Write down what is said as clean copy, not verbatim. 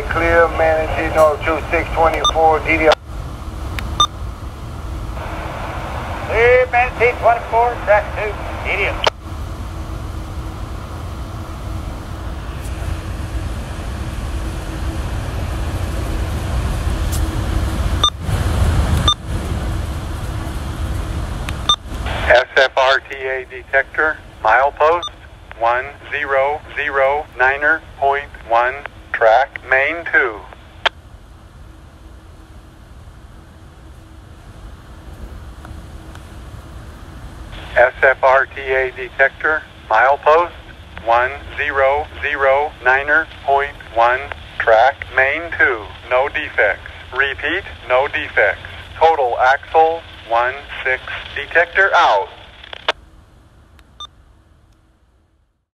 clear, Manatee, North 2624, DDR. Clear, Manatee 24, track 2, DDR. SFTRA detector, milepost 1009.1, track main 2. SFTRA detector, milepost 1009.1, track main 2. No defects. Repeat, no defects. Total axle 16. Detector out.